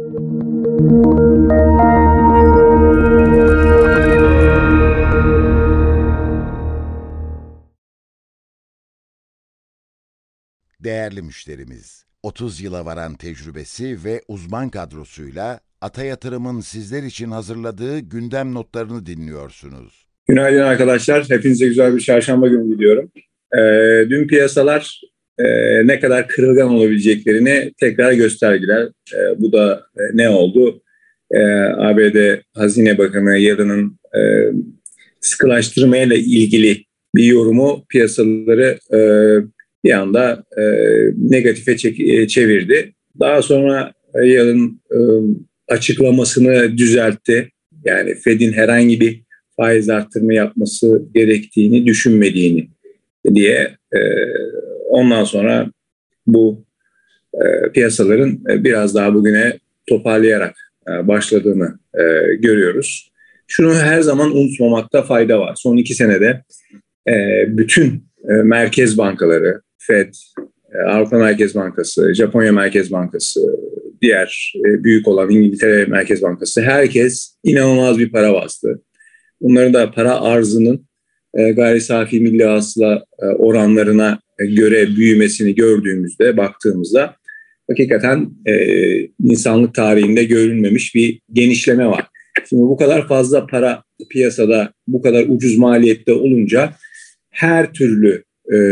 Değerli müşterimiz, 30 yıla varan tecrübesi ve uzman kadrosuyla Ata Yatırım'ın sizler için hazırladığı gündem notlarını dinliyorsunuz. Günaydın arkadaşlar. Hepinize güzel bir çarşamba günü diliyorum. Dün piyasalar ne kadar kırılgan olabileceklerini tekrar gösterdiler. Bu da ne oldu? ABD Hazine Bakanı Yellen'ın sıkılaştırmayla ilgili bir yorumu piyasaları bir anda negatife çevirdi. Daha sonra Yellen açıklamasını düzeltti. Yani Fed'in herhangi bir faiz arttırma yapması gerektiğini düşünmediğini diye ondan sonra bu piyasaların biraz daha bugüne toparlayarak başladığını görüyoruz. Şunu her zaman unutmamakta fayda var. Son 2 senede bütün merkez bankaları, Fed, Avrupa Merkez Bankası, Japonya Merkez Bankası, diğer büyük olan İngiltere Merkez Bankası, herkes inanılmaz bir para bastı. Bunların da para arzının gayri safi milli hasıla oranlarına göre büyümesini gördüğümüzde, baktığımızda hakikaten insanlık tarihinde görülmemiş bir genişleme var. Şimdi bu kadar fazla para piyasada, bu kadar ucuz maliyette olunca her türlü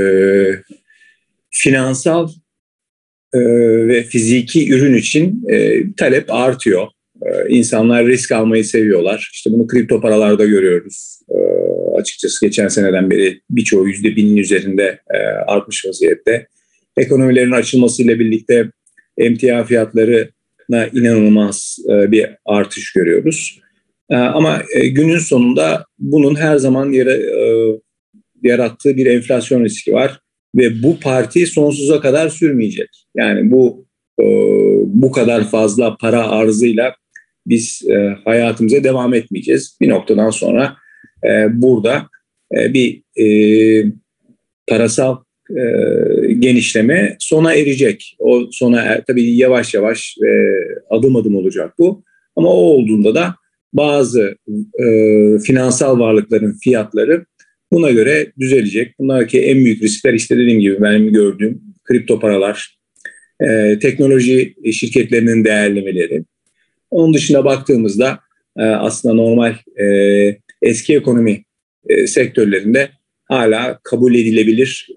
finansal ve fiziki ürün için talep artıyor. İnsanlar risk almayı seviyorlar. İşte bunu kripto paralarda görüyoruz. Açıkçası geçen seneden beri birçoğu %1000'in üzerinde artmış vaziyette. Ekonomilerin açılmasıyla birlikte emtia fiyatlarına inanılmaz bir artış görüyoruz. Ama günün sonunda bunun her zaman yarattığı bir enflasyon riski var. Ve bu parti sonsuza kadar sürmeyecek. Yani bu kadar fazla para arzıyla biz hayatımıza devam etmeyeceğiz. Bir noktadan sonra burada bir parasal genişleme sona erecek. O sona tabii yavaş yavaş adım adım olacak bu. Ama o olduğunda da bazı finansal varlıkların fiyatları buna göre düzelecek. Bunlardaki en büyük riskler işte dediğim gibi benim gördüğüm kripto paralar, teknoloji şirketlerinin değerlemeleri. Onun dışında baktığımızda aslında normal eski ekonomi sektörlerinde hala kabul edilebilir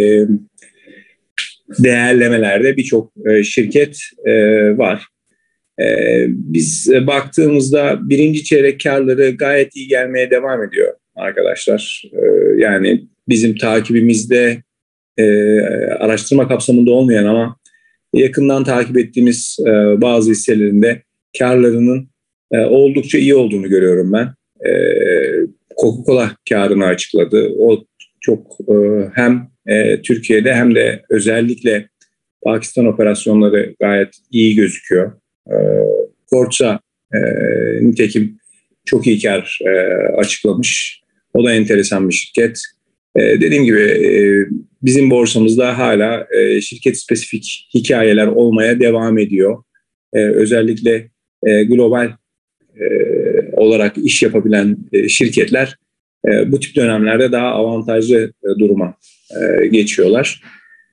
değerlemelerde birçok şirket var. Biz baktığımızda birinci çeyrek karları gayet iyi gelmeye devam ediyor arkadaşlar. Yani bizim takibimizde araştırma kapsamında olmayan ama yakından takip ettiğimiz bazı hisselerinde karlarının oldukça iyi olduğunu görüyorum ben. Coca-Cola karını açıkladı. O çok hem Türkiye'de hem de özellikle Pakistan operasyonları gayet iyi gözüküyor. Forza nitekim çok iyi kar açıklamış. O da enteresan bir şirket. Dediğim gibi bizim borsamızda hala şirket spesifik hikayeler olmaya devam ediyor. Özellikle global olarak iş yapabilen şirketler bu tip dönemlerde daha avantajlı duruma geçiyorlar.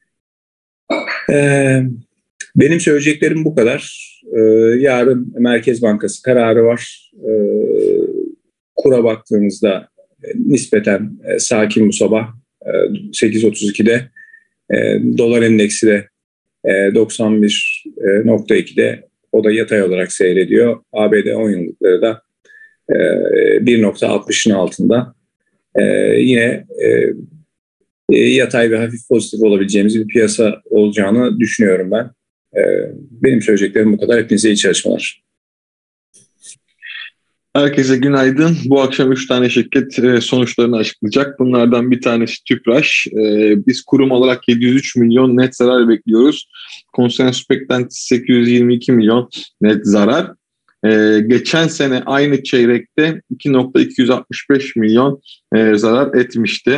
Benim söyleyeceklerim bu kadar. Yarın Merkez Bankası kararı var. Kura baktığımızda nispeten sakin bu sabah 8.32'de. Dolar endeksi de 91.2'de, o da yatay olarak seyrediyor. ABD 10 yıllıkları da 1.60'ın altında. Yine yatay ve hafif pozitif olabileceğimiz bir piyasa olacağını düşünüyorum ben. Benim söyleyeceklerim bu kadar. Hepinize iyi çalışmalar. Herkese günaydın. Bu akşam 3 tane şirket sonuçlarını açıklayacak. Bunlardan bir tanesi Tüpraş. Biz kurum olarak 703 milyon net zarar bekliyoruz. Konsensus beklentisi 822 milyon net zarar. Geçen sene aynı çeyrekte 2.265 milyon zarar etmişti.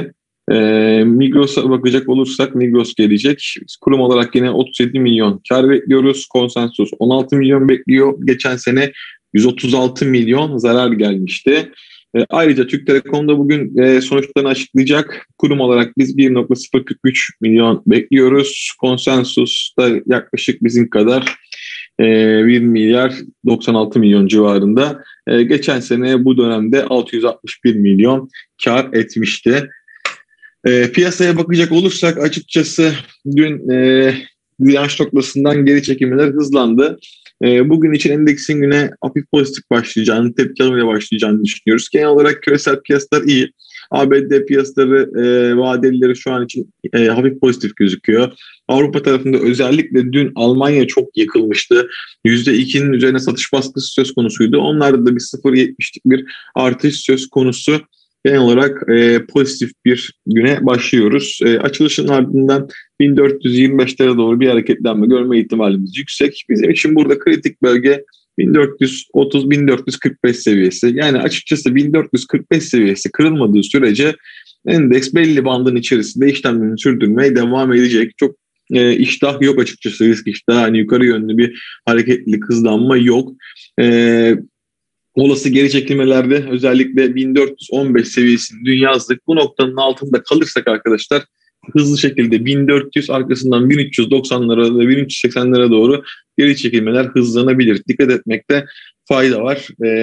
Migros'a bakacak olursak Migros gelecek. Biz kurum olarak yine 37 milyon kar bekliyoruz. Konsensus 16 milyon bekliyor. Geçen sene 136 milyon zarar gelmişti. Ayrıca Türk Telekom da bugün sonuçlarını açıklayacak. Kurum olarak biz 1,043 milyon bekliyoruz. Konsensus da yaklaşık bizim kadar 1 milyar 96 milyon civarında. Geçen sene bu dönemde 661 milyon kar etmişti. Piyasaya bakacak olursak açıkçası dün direnç noktasından geri çekilmeler hızlandı. Bugün için endeksin güne hafif pozitif başlayacağını, tepki alımıyla başlayacağını düşünüyoruz. Genel olarak küresel piyasalar iyi. ABD piyasaları, vadelileri şu an için hafif pozitif gözüküyor. Avrupa tarafında özellikle dün Almanya çok yıkılmıştı. %2'nin üzerine satış baskısı söz konusuydu. Onlarda da bir 0,70'lik bir artış söz konusu. Genel olarak pozitif bir güne başlıyoruz. Açılışın ardından 1425'lere doğru bir hareketlenme görme ihtimalimiz yüksek. Bizim için burada kritik bölge 1430-1445 seviyesi. Yani açıkçası 1445 seviyesi kırılmadığı sürece endeks belli bandın içerisinde işlemlerini sürdürmeye devam edecek. Çok iştah yok açıkçası, risk iştahı. Hani yukarı yönlü bir hareketlilik, hızlanma yok. Olası geri çekilmelerde özellikle 1415 seviyesini dün yazdık. Bu noktanın altında kalırsak arkadaşlar hızlı şekilde 1400 arkasından 1390'lara ve 1380'lere doğru geri çekilmeler hızlanabilir. Dikkat etmekte fayda var.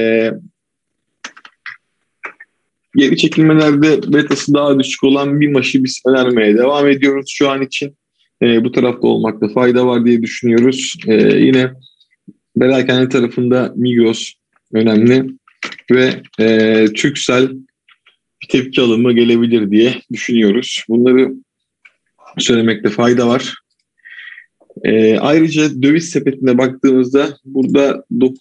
Geri çekilmelerde betası daha düşük olan BİMAŞ'ı biz önermeye devam ediyoruz şu an için. Bu tarafta olmakta fayda var diye düşünüyoruz. Yine Perakende tarafında Migros önemli ve Turkcell bir tepki alımı gelebilir diye düşünüyoruz. Bunları söylemekte fayda var. Ayrıca döviz sepetine baktığımızda burada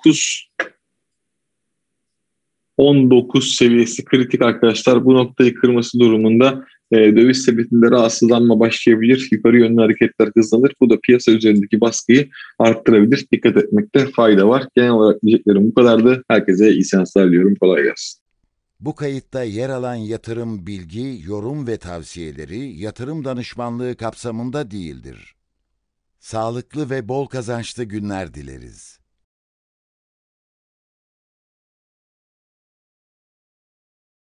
19 seviyesi kritik arkadaşlar. Bu noktayı kırması durumunda döviz sepetinde rahatsızlanma başlayabilir. Yukarı yönlü hareketler hızlanır. Bu da piyasa üzerindeki baskıyı arttırabilir. Dikkat etmekte fayda var. Genel olarak diyeceklerim bu kadardı. Herkese iyi seanslar diliyorum. Kolay gelsin. Bu kayıtta yer alan yatırım bilgi, yorum ve tavsiyeleri yatırım danışmanlığı kapsamında değildir. Sağlıklı ve bol kazançlı günler dileriz.